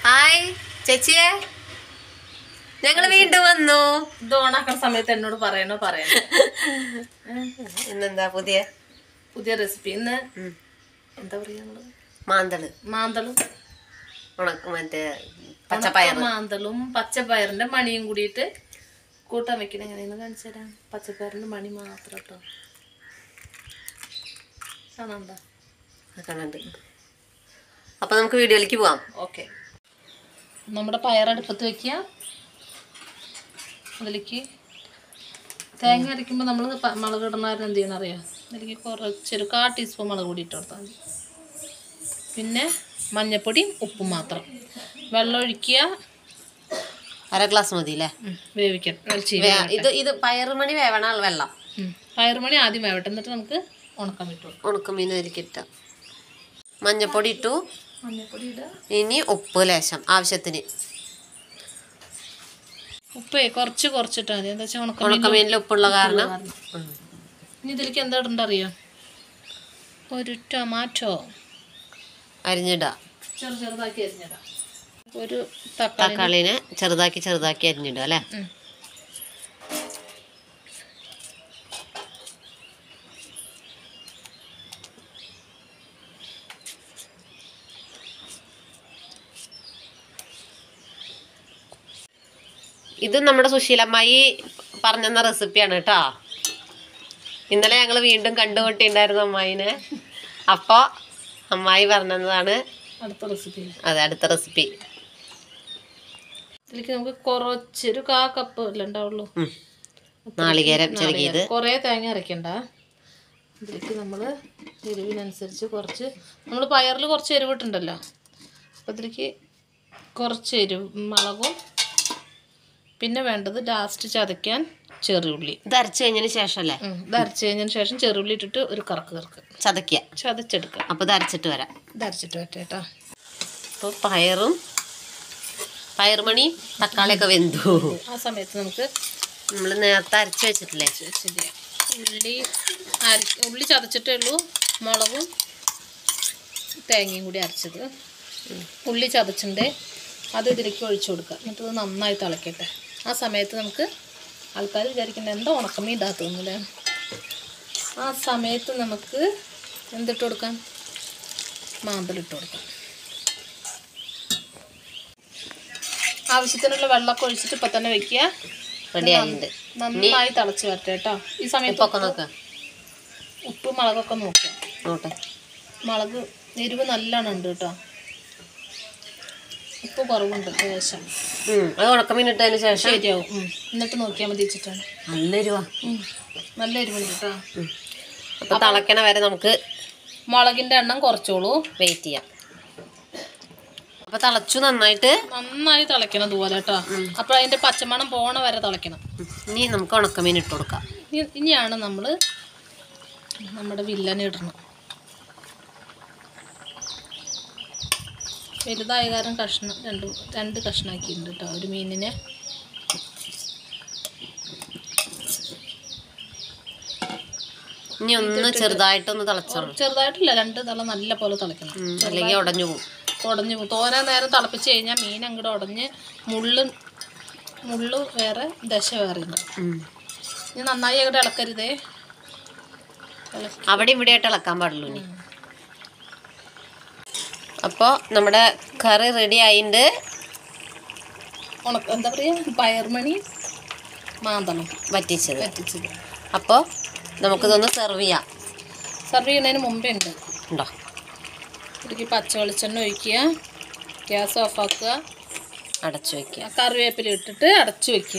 Hi ചേച്ചിയെ, ഞങ്ങൾ വീണ്ടും വന്നു. ഇത് ഓണാക്കുന്ന സമയത്ത് എന്നോട് പറയണോ ഇന്നെന്താ പുതിയ റെസിപ്പി. ഇന്ന് എന്താ പറയാ, മാന്തളും മറ്റേ മാന്തളും പച്ചപ്പയറിന്റെ മണിയും കൂടിയിട്ട് കൂട്ടാൻ വെക്കണ എങ്ങനെയെന്ന് കാണിച്ചു തരാം. പച്ചപ്പയറിന്റെ മണി മാത്രം കേട്ടോ. കാണണ്ട്. അപ്പൊ നമുക്ക് വീഡിയോയിലേക്ക് പോവാം. ഓക്കെ, നമ്മുടെ പയറടുപ്പത്ത് വെക്കുക. അതിലേക്ക് തേങ്ങ അരയ്ക്കുമ്പോൾ നമ്മൾ മുളക് ഇടുന്നവരെന്ന് എന്ത് ചെയ്യണം അറിയാം. അതിലേക്ക് കുറച്ചൊരു 1/4 ടീസ്പൂൺ മുളക് പൊടി ഇട്ട് കൊടുത്താൽ മതി. പിന്നെ മഞ്ഞൾപ്പൊടിയും ഉപ്പും മാത്രം. വെള്ളം ഒഴിക്കുക. 1/2 ഗ്ലാസ് മതി അല്ലേ? വേവിക്കണം. ഇത് പയറുമണി വേവണ വെള്ളം. പയറുമണി ആദ്യം വേവട്ടെ, എന്നിട്ട് നമുക്ക് ഉണക്കാൻ പറ്റും. ഉണക്കമീൻ അതിലേക്കിട്ട മഞ്ഞൾപ്പൊടി ഇട്ടു. മഞ്ഞൾപ്പൊടി ഇടുക. ഇനി ഉപ്പ് ലേശം ആവശ്യത്തിന്. ഉപ്പേ കുറച്ചിട്ടാൽ മതി. എന്താ വെച്ചാൽ ഉണക്കമീനിൽ ഉപ്പുള്ള കാരണം. ഇനി ഇതിലേക്ക് എന്താ ഇടണ്ട അറിയാം. ഒരു ടൊമാറ്റോ അരിഞ്ഞിടാം. ചെറുതാക്കി അരിഞ്ഞിടാം. ഒരു തക്കാളിനെ ചെറുതാക്കി അരിഞ്ഞിടുക അല്ലേ? ഇത് നമ്മുടെ സുശീലമ്മായി പറഞ്ഞെന്ന റെസിപ്പിയാണ് കേട്ടോ. ഇന്നലെ ഞങ്ങൾ വീണ്ടും കണ്ടുമുട്ടിണ്ടായിരുന്നു അമ്മായിനെ. അപ്പോൾ അമ്മായി പറഞ്ഞതാണ് അടുത്ത റെസിപ്പി. ഇതിലേക്ക് നമുക്ക് കുറച്ചൊരു 1/4 കപ്പ് അല്ലേ ഉണ്ടാവുള്ളൂ നാളികേരം ചെറുകിയത്. കുറേ തേങ്ങ അരയ്ക്കണ്ട. ഇതിലേക്ക് നമ്മൾ എരിവിനനുസരിച്ച് കുറച്ച്, നമ്മൾ പയറിൽ കുറച്ച് എരിവിട്ടുണ്ടല്ലോ, അപ്പോൾ ഇതിലേക്ക് കുറച്ച് മുളകും, പിന്നെ വേണ്ടത് ലാസ്റ്റ് ചതയ്ക്കാൻ ചെറിയുള്ളി. ഇത് അരച്ച് കഴിഞ്ഞതിന് ശേഷം അല്ലേ? ഇത് അരച്ച് കഴിഞ്ഞതിന് ശേഷം ചെറിയുള്ളി ഇട്ടിട്ട് ഒരു കറക്ക് ചതച്ചെടുക്കുക. അപ്പോൾ ഇത് അരച്ചിട്ട് വരാം. ഇത് അരച്ചിട്ട് വരട്ടെ കേട്ടോ. അപ്പോൾ പയറുമണി തക്കാളിയൊക്കെ വെന്തു. ആ സമയത്ത് നമുക്ക് നമ്മൾ നേരത്തെ അരച്ച് വെച്ചിട്ടില്ലേ, ഉള്ളി ചതച്ചിട്ടേ ഉള്ളൂ. മുളകും തേങ്ങയും കൂടി അരച്ചത്. ഉള്ളി ചതച്ചിട്ടുണ്ട്, അത് ഇതിലേക്ക് ഒഴിച്ചു കൊടുക്കുക. എന്നിട്ട് ഇത് നന്നായി തിളക്കട്ടെ. ആ സമയത്ത് നമുക്ക് ആൾക്കാർ വിചാരിക്കേണ്ട എന്താ ഉണക്കമീൻ ഇടാത്തൊന്നുമില്ല. ആ സമയത്ത് നമുക്ക് എന്തിട്ട് കൊടുക്കാം, മാന്തലിട്ട് കൊടുക്കാം. ആവശ്യത്തിനുള്ള വെള്ളമൊക്കെ ഒഴിച്ചിട്ട് ഇപ്പം തന്നെ വെക്കുക. നന്നായി തിളച്ച് വരട്ടെ കേട്ടോ. ഈ സമയത്ത് ഉപ്പ് മുളകൊക്കെ നോക്കുക. മുളക് എരിവ് നല്ലോണം ഉണ്ട് കേട്ടോ. ഉപ്പ് കുറവുണ്ട് ലേശം. അത് ഉണക്കമീൻ ഇട്ടതിന് ശേഷം ശരിയാവും. എന്നിട്ട് നോക്കിയാൽ മതി വെച്ചിട്ടാണ്. നല്ല എരിവുണ്ട് കേട്ടോ. അപ്പോൾ തിളക്കണ വരെ നമുക്ക് മുളകിൻ്റെ എണ്ണം കുറച്ചോളൂ, വെയിറ്റ് ചെയ്യാം. അപ്പോൾ തിളച്ചു, നന്നായി തിളക്കണം ഇതുപോലെ കേട്ടോ. അപ്പോൾ അതിൻ്റെ പച്ചമണം പോണ വരെ തിളക്കണം. ഇനി നമുക്ക് ഉണക്കമീൻ ഇട്ട് കൊടുക്കാം. ഇനിയാണ് നമ്മൾ നമ്മുടെ വില്ലനെ ഇടണം. വലുതായ കാരണം രണ്ട് കഷ്ണാക്കിയിട്ടുണ്ട് കേട്ടോ ഒരു മീനിനെ. ഇനി ഒന്ന് ചെറുതായിട്ടൊന്ന് തിളച്ചോളൂ. ചെറുതായിട്ടില്ല, 2 തള നല്ല പോലെ തിളക്കണം, അല്ലെങ്കിൽ ഉടഞ്ഞു പോകും. തോനെ നേരം തിളപ്പിച്ച് കഴിഞ്ഞാൽ മീൻ അങ്ങോട്ട് ഉടഞ്ഞ് മുള്ളു വേറെ ദശ വേറെ ഉണ്ട്. ഇനി നന്നായി അങ്ങോട്ട് ഇളക്കരുതേ. അവിടെ ഇവിടെ ആയിട്ട് ഇളക്കാൻ പാടുള്ളൂ. ഇനി അപ്പോൾ നമ്മുടെ കറി റെഡി ആയിട്ടുണ്ട്. എന്താ പറയുക, പയർമണി മാന്തളും വറ്റിച്ചത്. അപ്പോൾ നമുക്കിതൊന്ന് സെർവ് ചെയ്യാം. സെർവ് ചെയ്യുന്നതിന് മുമ്പേ ഉണ്ടോ ഇതിലേക്ക് പച്ച വെളിച്ചെണ്ണ ഒഴിക്കുക. ഗ്യാസ് ഓഫാക്കുക, അടച്ചു വയ്ക്കുക. കറിവേപ്പില ഇട്ടിട്ട് അടച്ചു വയ്ക്കുക.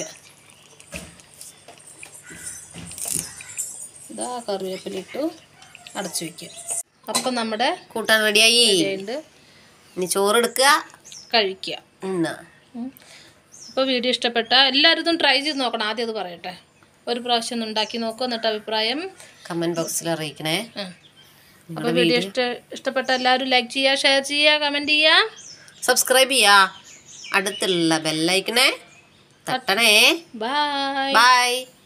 ഇതാ കറിവേപ്പില ഇട്ടു അടച്ചു വയ്ക്കുക. അപ്പം നമ്മുടെ കൂട്ടാൻ റെഡിയായി. ഇനി ചോറ് എടുക്കുക, കഴിക്കുക. അപ്പോൾ വീഡിയോ ഇഷ്ടപ്പെട്ട എല്ലാവരും ഇതും ട്രൈ ചെയ്ത് നോക്കണം. ആദ്യം അത് പറയട്ടെ, ഒരു പ്രാവശ്യം ഒന്ന് ഉണ്ടാക്കി നോക്കുക, എന്നിട്ട് അഭിപ്രായം കമൻറ്റ് ബോക്സിൽ അറിയിക്കണേ. അപ്പോൾ വീഡിയോ ഇഷ്ടപ്പെട്ട എല്ലാവരും ലൈക്ക് ചെയ്യുക, ഷെയർ ചെയ്യുക, കമൻറ്റ് ചെയ്യുക, സബ്സ്ക്രൈബ് ചെയ്യുക. അടുത്തുള്ള ബെല്ലൈക്കണേ തട്ടണേ. ബൈ. ബൈ.